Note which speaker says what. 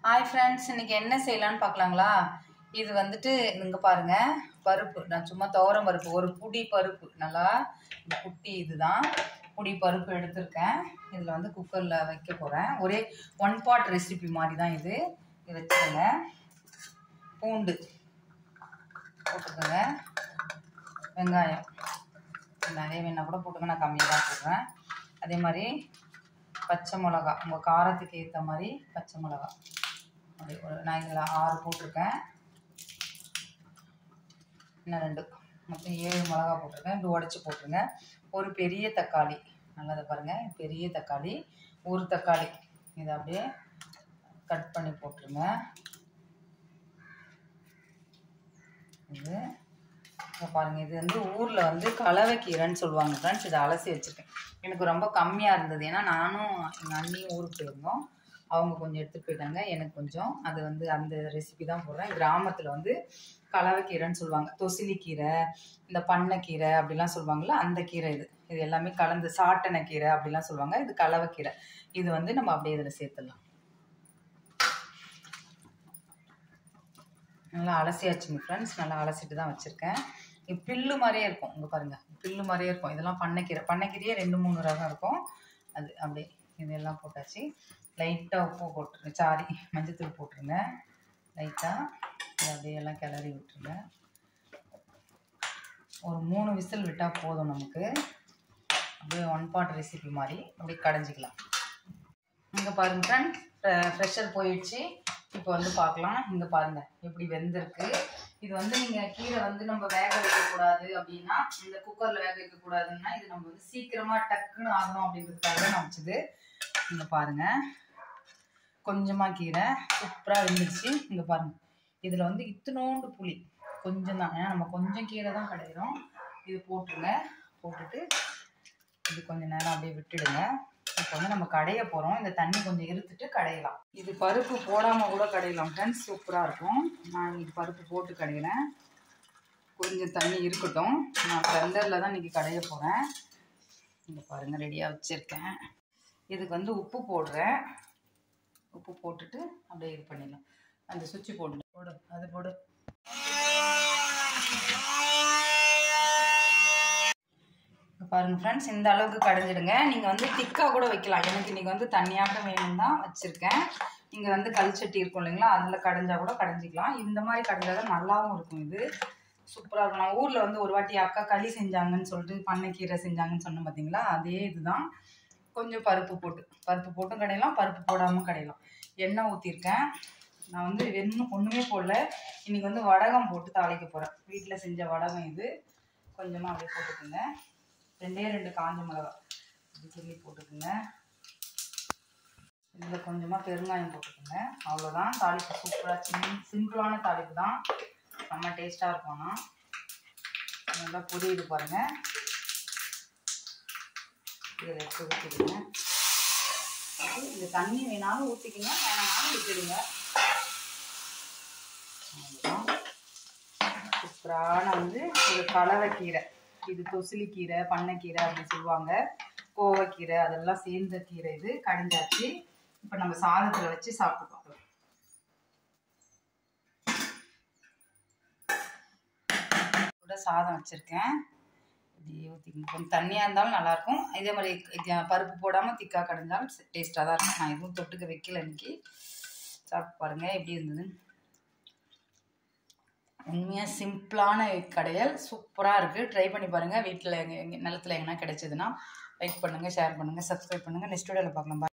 Speaker 1: Hi friends, இன்றைக்கி என்ன செய்யலான்னு பார்க்கலாங்களா? இது வந்துட்டு இங்கே பாருங்கள், பருப்பு. நான் சும்மா துவரம் பருப்பு, ஒரு புடி பருப்பு, நல்லா குட்டி இதுதான் புடி பருப்பு எடுத்திருக்கேன். இதில் வந்து குக்கரில் வைக்க போகிறேன். ஒரே ஒன் பாட் ரெசிபி மாதிரி தான் இது. இது வச்சுக்கோங்க. பூண்டு போட்டுக்கோங்க, வெங்காயம் நிறைய வேணால் கூட போட்டுங்க, நான் கம்மியாக தான் போடுறேன். அதே மாதிரி பச்சை மிளகா, உங்கள் காரத்துக்கு ஏற்ற மாதிரி பச்சை மிளகா. அப்படி நான் இதில் 6 போட்டிருக்கேன், இன்னும் 2, மொத்தம் 7 மிளகா போட்டிருக்கேன். இப்படி உடச்சி போட்டுருங்க. ஒரு பெரிய தக்காளி, நல்லதை பாருங்கள், பெரிய தக்காளி, ஒரு தக்காளி இதை அப்படியே கட் பண்ணி போட்டுருங்க. இது இப்போ பாருங்கள், இது வந்து ஊரில் வந்து கலவைக்கீரைன்னு சொல்லுவாங்க ஃப்ரெண்ட்ஸ். இதை அலசி வச்சுருக்கேன். எனக்கு ரொம்ப கம்மியாக இருந்தது, ஏன்னா நானும் எங்கள் அண்ணியும் ஊருக்கு போயிருந்தோம். அவங்க கொஞ்சம் எடுத்துகிட்டு போயிட்டாங்க, எனக்கு கொஞ்சம். அது வந்து அந்த ரெசிபி தான் போடுறேன். கிராமத்தில் வந்து கலவைக்கீரைன்னு சொல்லுவாங்க. தொசிலிக்கீரை, இந்த பண்ணைக்கீரை அப்படிலாம் சொல்லுவாங்கள்ல, அந்த கீரை இது. இது எல்லாமே கலந்து சாட்டனை கீரை அப்படிலாம் சொல்லுவாங்க. இது கலவைக்கீரை. இது வந்து நம்ம அப்படியே இதில் சேர்த்துடலாம். நல்லா அலசியாச்சுங்க ஃப்ரெண்ட்ஸ். நல்லா அலசிட்டு தான் வச்சுருக்கேன். இது பில்லு மாதிரியே இருக்கும். இங்கே பாருங்கள், பில்லு மாதிரியே இருக்கும். இதெல்லாம் பண்ணைக்கீரை. பண்ணைக்கீரையே 2-3 ரகம் இருக்கும். அது அப்படியே இதெல்லாம் போட்டாச்சு. லைட்டாக உப்பு போட்டுருங்க, சாரி மஞ்சத்தூள் போட்டுருங்க லைட்டாக. அப்படியே எல்லாம் கிளறி விட்டுருங்க. ஒரு 3 விசில் விட்டால் போதும் நமக்கு. அப்படியே ஒன் பாட் ரெசிபி மாதிரி அப்படியே கடைஞ்சிக்கலாம். இங்கே பாருங்கள் ஃப்ரெண்ட்ஸ், ப்ரெஷர் போயிடுச்சு. இப்போ வந்து பார்க்கலாம். இங்கே பாருங்கள் எப்படி வெந்திருக்கு. இது வந்து நீங்கள் கீரை வந்து நம்ம வேக வைக்கக்கூடாது அப்படின்னா, இந்த குக்கரில் வேக வைக்கக்கூடாதுன்னா, இது நம்ம வந்து சீக்கிரமாக டக்குன்னு ஆகணும் அப்படின்றதுக்காக நான் வச்சுது. இங்கே பாருங்கள், கொஞ்சமாக கீரை சூப்பராக வெந்துடுச்சு. இங்கே பாருங்கள், இதில் வந்து இத்தினோண்டு புளி கொஞ்சம் தான், ஏன்னா நம்ம கொஞ்சம் கீரை தான் கடையிறோம். இது போட்டுருங்க. போட்டுட்டு இது கொஞ்சம் நேரம் அப்படியே விட்டுடுங்க. இப்போ வந்து நம்ம கடைய போகிறோம். இந்த தண்ணி கொஞ்சம் இருத்துட்டு கடையலாம். இது பருப்பு போடாமல் கூட கடையலாம் ஃப்ரெண்ட்ஸ், சூப்பராக இருக்கும். நான் இது பருப்பு போட்டு கடையிறேன். கொஞ்சம் தண்ணி இருக்கட்டும். நான் பிளெண்டரில் தான் இன்றைக்கி கடைய போகிறேன். இங்கே பாருங்கள், ரெடியாக வச்சுருக்கேன். இதுக்கு வந்து உப்பு போடுறேன். உப்பு போட்டுட்டு அப்படியே இது பண்ணிடலாம். அந்த சுவிட்சு போடு, அது போடு. பாருங்கள் ஃப்ரெண்ட்ஸ், இந்த அளவுக்கு கடைஞ்சிடுங்க. நீங்கள் வந்து திக்காக கூட வைக்கலாம். எனக்கு இன்றைக்கி வந்து தண்ணியாக வேணும் தான் வச்சுருக்கேன். நீங்கள் வந்து கல்சட்டி இருக்கும் இல்லைங்களா, அதில் கடைஞ்சா கூட கடைஞ்சிக்கலாம். இந்த மாதிரி கடைஞ்சால் தான் நல்லாவும் இருக்கும். இது சூப்பராக இருக்கும். நான் ஊரில் வந்து ஒரு வாட்டி அக்கா களி செஞ்சாங்கன்னு சொல்லிட்டு பண்ணைக்கீரை செஞ்சாங்கன்னு சொன்னேன் பார்த்தீங்களா, அதே இதுதான். கொஞ்சம் பருப்பு போட்டும் கடையலாம், பருப்பு போடாமல் கடையலாம். எண்ணெய் ஊற்றிருக்கேன். நான் வந்து ஒன்றுமே போடல. இன்றைக்கி வந்து வடகம் போட்டு தாளிக்க போகிறேன். வீட்டில் செஞ்ச வடகம் இது. கொஞ்சமாக அப்படியே போட்டுக்குங்க. 2 காஞ்ச மிளகா இப்படி கிள்ளி போட்டுக்குங்க. இதில் கொஞ்சமாக பெருங்காயம் போட்டுக்குங்க. அவ்வளோதான். தாளிப்பு சூப்பராக சிம்பிளான தாளிப்பு தான், செம்ம டேஸ்ட்டாக இருக்கும்னா. நல்லா புரியுது பாருங்கள். இதில் எடுத்து ஊற்றிடுங்க. இந்த தண்ணி வேணாலும் ஊற்றிக்கிங்க, வேணாலும் விட்டுடுங்க. அவ்வளோதான். சூப்பரான வந்து ஒரு கலவைக்கீரை. இது தொசிலிக்கீரை, பண்ணைக்கீரை அப்படின்னு சொல்லுவாங்க. கோவைக்கீரை அதெல்லாம் சேர்ந்த கீரை. இது கடைஞ்சாச்சு. இப்போ நம்ம சாதத்தில் வச்சு சாப்பிட்டு பார்க்கலாம். கூட சாதம் வச்சுருக்கேன். இப்படி ஊற்றிக்கணும். கொஞ்சம் தண்ணியாக இருந்தாலும் நல்லாயிருக்கும். இதே மாதிரி பருப்பு போடாமல் திக்காக கடைஞ்சாலும் டேஸ்ட்டாக தான் இருக்கும். நான் எதுவும் தொட்டுக்க வைக்கல இன்னைக்கு. சாப்பிட்டு பாருங்கள் எப்படி இருந்தது. உண்மையாக சிம்பிளான கடையல் சூப்பராக இருக்குது. ட்ரை பண்ணி பாருங்கள். வீட்டில் நிலத்தில் எங்கன்னா கிடைச்சதுன்னா லைக் பண்ணுங்கள், ஷேர் பண்ணுங்கள், சப்ஸ்கிரைப் பண்ணுங்கள். நெக்ஸ்ட் வீடியோவில் பார்க்கலாம்.